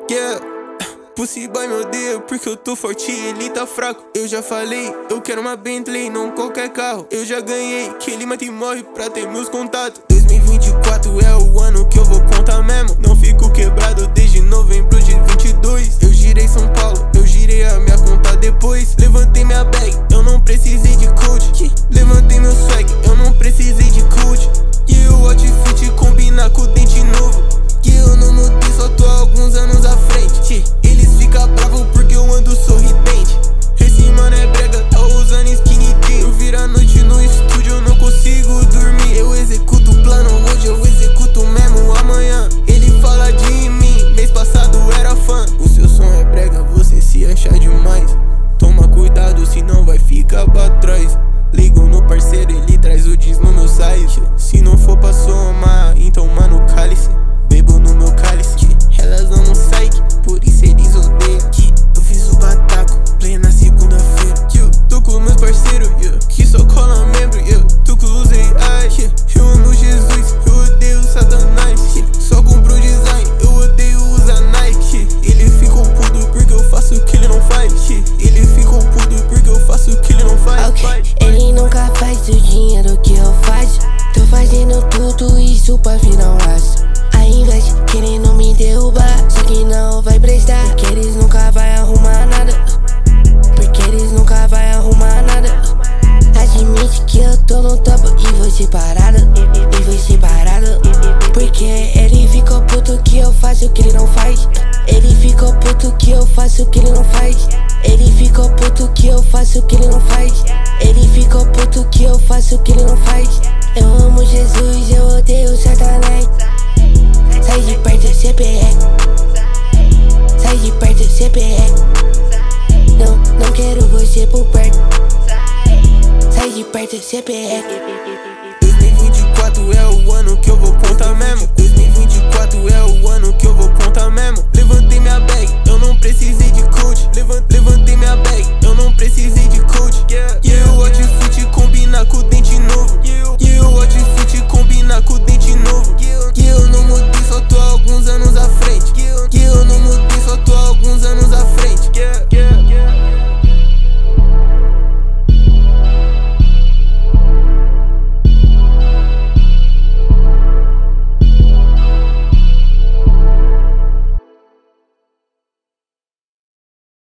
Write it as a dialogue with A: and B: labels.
A: Yeah. Pussy boy me odeia porque eu tô forte e ele tá fraco. Eu já falei, eu quero uma Bentley, não qualquer carro. Eu já ganhei, que ele mata e morre pra ter meus contatos. 2024 é o ano que eu vou contar mesmo. Não fico quebrado desde novembro de 22. Eu girei São Paulo, eu girei a minha conta depois. Levantei minha bag, eu não precisei de coach. Levantei meu swag, eu não precisei de coach. E o outfit combina com o dente novo. Que eu não mudei, só tô alguns anos à frente. Eles ficam bravos porque eu ando sorridente. Esse mano é brega, tá usando skinny jeans. Eu viro a noite no estúdio, eu não consigo dormir. Eu executo o plano, hoje eu executo mesmo amanhã. Ele fala de mim, mês passado era fã. O seu som é brega, você se acha demais. Toma cuidado, senão vai ficar pra trás. Ligo no parceiro, ele traz o jeans no meu site. Se não for pra somar, então mano, cálice. Bebo no meu cálice, elas amam psyche, por isso eles odeiam. Eu fiz o bataco, plena segunda-feira. Tô com meus parceiros, que só cola membro. Tô com os AI, eu amo Jesus, eu odeio Satanás. Só compro design, eu odeio usar Nike. Ele ficou puto porque eu faço o que ele não faz. Ele ficou puto porque eu faço o que ele não faz.
B: Ele nunca faz o dinheiro que eu faço. Tô fazendo tudo isso pra virar um laço. A inveja querendo me derrubar, só que não vai prestar. Porque eles nunca vai arrumar nada. Porque eles nunca vai arrumar nada. Admite que eu tô no topo e você parada. E você parada. Porque ele ficou puto que eu faço o que ele não faz. Ele ficou puto que eu faço o que ele não faz. Ele ficou puto que eu faço o que ele não faz. Ele ficou puto que eu faço o que ele não faz. Eu amo Jesus, eu odeio Satanás. Sai de perto, CPR. Sai de perto, CPR. Não quero você por perto. Sai de perto, CPR.